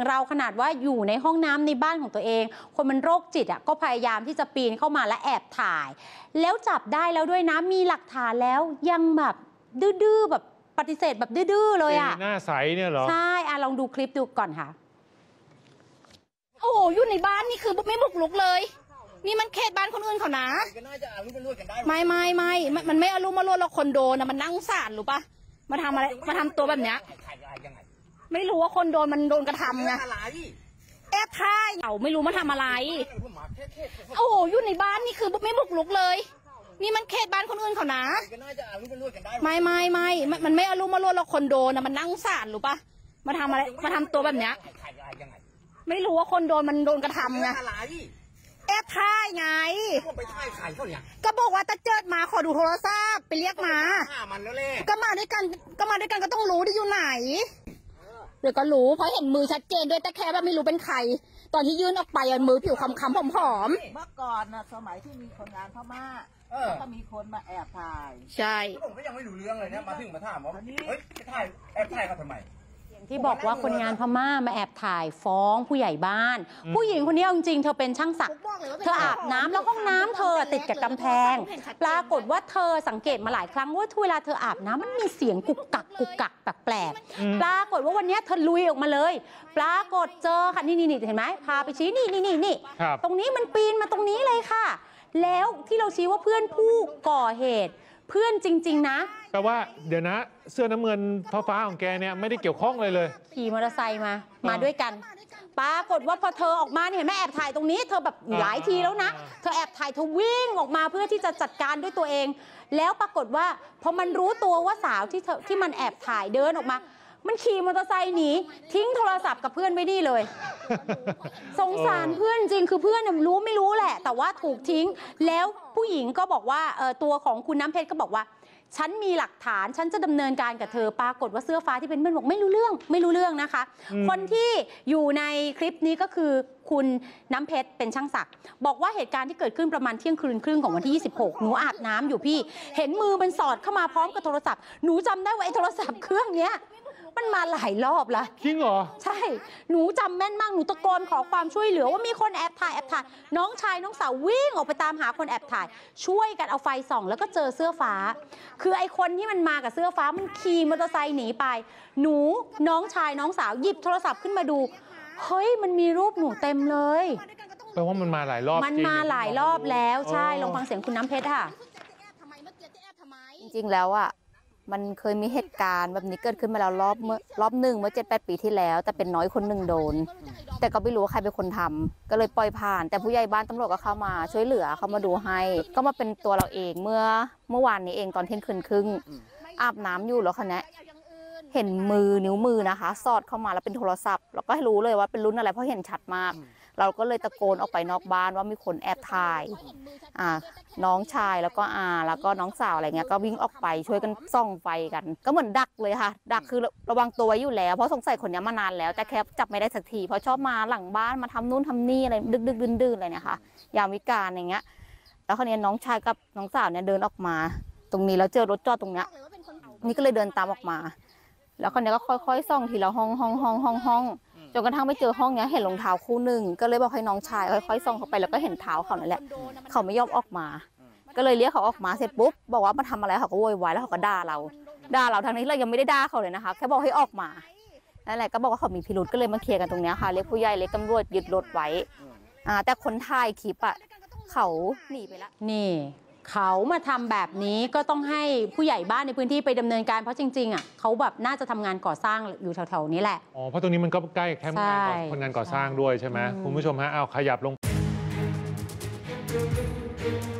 เราขนาดว่าอยู่ในห้องน้ำในบ้านของตัวเองคนมันโรคจิตอ่ะก็พยายามที่จะปีนเข้ามาและแอบถ่ายแล้วจับได้แล้วด้วยนะมีหลักฐานแล้วยังแบบดื้อแบบปฏิเสธแบบดื้อเลยอ่ะหน้าใสเนี่ยเหรอใช่ลองดูคลิปดูก่อนค่ะโอ้โหอยู่ในบ้านนี่คือไม่บุกรุกเลยนี่มันเขตบ้านคนอื่นเขานะไม่มันไม่อารมณ์มารวดเราคนโดนนะมันนั่งศาลหรือปะมาทำอะไรมาทำตัวแบบเนี้ยไม่รู้ว่าคนโดนมันโดนกระทำไงแอบถ่ายเราไม่รู้มาทำอะไรโอ้โหอยู่ในบ้านนี่คือไม่บุกรุกเลยนี่มันเขตบ้านคนอื่นเขานะไม่มันไม่อารมณ์มารวดเราคนโดนนะมันนั่งศาลหรือปะมาทำอะไรมาทำตัวแบบเนี้ยไม่รู้ว่าคนโดนมันโดนกระทำไงแอบถ่ายไงก็บอกว่าจะเจิดมาขอดูโทรศัพท์ไปเรียกมาก็มาด้วยกันก็ต้องรู้ที่อยู่ไหนเดี๋ยวก็รู้เพราะเห็นมือชัดเจนด้วยแต่แค่ว่าไม่รู้เป็นใครตอนที่ยื่นออกไปมือผิวคำผอมเมื่อก่อนนะสมัยที่มีคนงานพม่าก็มีคนมาแอบถ่ายใช่ผมก็ยังไม่รู้เรื่องเลยเนี่ยมาถึงมาถามว่าเฮ้ยแอบถ่ายเขาทำไมที่บอกว่าคนงานพม่ามาแอบถ่ายฟ้องผู้ใหญ่บ้านผู้หญิงคนนี้จริงๆเธอเป็นช่างศักดิ์เธออาบน้ำแล้วห้องน้ำเธอติดกับกำแพงปรากฏว่าเธอสังเกตมาหลายครั้งว่าเวลาเธออาบน้ำมันมีเสียงกุกกักแปลกปรากฏว่าวันนี้เธอลุยออกมาเลยปรากฏเจอค่ะนี่เห็นไหมพาไปชี้นี่ตรงนี้มันปีนมาตรงนี้เลยค่ะแล้วที่เราชี้ว่าเพื่อนผู้ก่อเหตุเพื่อนจริงๆนะแปลว่าเดี๋ยวนะเสื้อน้ำเงินฟ้าของแกเนี่ยไม่ได้เกี่ยวข้องเลยขี่มอเตอร์ไซค์มาด้วยกันปรากฏว่าพอเธอออกมาเห็นไหมแอบถ่ายตรงนี้เธอแบบหลายทีแล้วนะเธอแอบถ่ายเธอวิ่งออกมาเพื่อที่จะจัดการด้วยตัวเองแล้วปรากฏว่าพอมันรู้ตัวว่าสาวที่มันแอบถ่ายเดินออกมามันขี่มอเตอร์ไซค์หนีทิ้งโทรศัพท์กับเพื่อนไว้นี่เลยสงสารเพื่อนจริงคือเพื่อนรู้ไม่รู้แหละแต่ว่าถูกทิ้งแล้วผู้หญิงก็บอกว่าตัวของคุณน้ำเพชรก็บอกว่าฉันมีหลักฐานฉันจะดำเนินการกับเธอปรากฏว่าเสื้อฟ้าที่เป็นเพื่อนบอกไม่รู้เรื่องนะคะคนที่อยู่ในคลิปนี้ก็คือคุณน้ำเพชรเป็นช่างศักดิ์บอกว่าเหตุการณ์ที่เกิดขึ้นประมาณเที่ยงคืนครึ่งของวันที่26หนูอาบน้ำอยู่พี่เห็นมือมันสอดเข้ามาพร้อมกับโทรศัพท์หนูจำได้ว่าไอ้โทรศัพท์เครื่องเนี้ยมันมาหลายรอบแล้วจริงเหรอใช่หนูจำแม่นมากหนูตะโกนขอความช่วยเหลือว่ามีคนแอบถ่ายน้องชายน้องสาววิ่งออกไปตามหาคนแอบถ่ายช่วยกันเอาไฟส่องแล้วก็เจอเสื้อฟ้าคือไอ้คนที่มันมากับเสื้อฟ้ามันขี่มอเตอร์ไซค์หนีไปหนูน้องชายน้องสาวหยิบโทรศัพท์ขึ้นมาดูเฮ้ยมันมีรูปหนูเต็มเลยแปลว่ามันมาหลายรอบมันมาหลายรอบแล้วใช่ลองฟังเสียงคุณน้ำเพชรค่ะจริงๆแล้วอ่ะมันเคยมีเหตุการณ์แบบนี้เกิดขึ้นมาแล้วรอบหนึ่งเมื่อ7-8 ปีที่แล้วแต่เป็นน้อยคนหนึ่งโดนแต่ก็ไม่รู้ว่าใครเป็นคนทำก็เลยปล่อยผ่านแต่ผู้ใหญ่บ้านตำรวจก็เข้ามาช่วยเหลือเข้ามาดูให้ก็มาเป็นตัวเราเองเมื่อวานนี้เองตอนเที่ยงคืนครึ่งอาบน้ำอยู่แล้วคะเนี่ยเห็นนิ้วมือนะคะสอดเข้ามาแล้วเป็นโทรศัพท์เราก็ให้รู้เลยว่าเป็นรุ่นอะไรเพราะเห็นชัดมากเราก็เลยตะโกนออกไปนอกบ้านว่ามีคนแอบถ่ายน้องชายแล้วก็น้องสาวอะไรเงี้ยก็วิ่งออกไปช่วยกันส่องไฟกันก็เหมือนดักเลยค่ะดักคือระวังตัวไว้อยู่แล้วเพราะสงสัยคนนี้มานานแล้วแต่แค่จับไม่ได้สักทีเพราะชอบมาหลังบ้านมาทำนู่นทำนี่อะไรดึกดื่นอะไรเนี่ยค่ะยามวิกาลอย่างเงี้ยแล้วคราวนี้น้องชายกับน้องสาวเนี่ยเดินออกมาตรงนี้แล้วเจอรถจอดตรงเนี้ยนี่ก็เลยเดินตามออกมาแล้วคราวนี้ก็ค่อยๆส่องทีละห้องจนกระทั่งไปเจอห้องเนี้ยเห็นรองเท้าคู่หนึ่งก็เลยบอกให้น้องชายค่อยๆส่องเข้าไปแล้วก็เห็นเท้าเขานั่นแหละเขาไม่ยอมออกมาก็เลยเรียกเขาออกมาเสร็จปุ๊บบอกว่ามาทำอะไรเขาก็โวยวายแล้วเขาก็ด่าเราทั้งนี้เรายังไม่ได้ด่าเขาเลยนะคะแค่บอกให้ออกมานั่นแหละก็บอกว่าเขามีพิรุธก็เลยมาเคลียร์กันตรงนี้ค่ะเรียกผู้ใหญ่เรียกตำรวจยึดรถไว้แต่คนถ่ายคลิปเขาหนีไปแล้วนี่เขามาทำแบบนี้ก็ต้องให้ผู้ใหญ่บ้านในพื้นที่ไปดำเนินการเพราะจริงๆเขาแบบน่าจะทำงานก่อสร้างอยู่แถวๆนี้แหละเพราะตรงนี้มันก็ใกล้แคมป์คนงานก่อสร้างด้วยใช่ไหมคุณผู้ชมฮะเอาขยับลง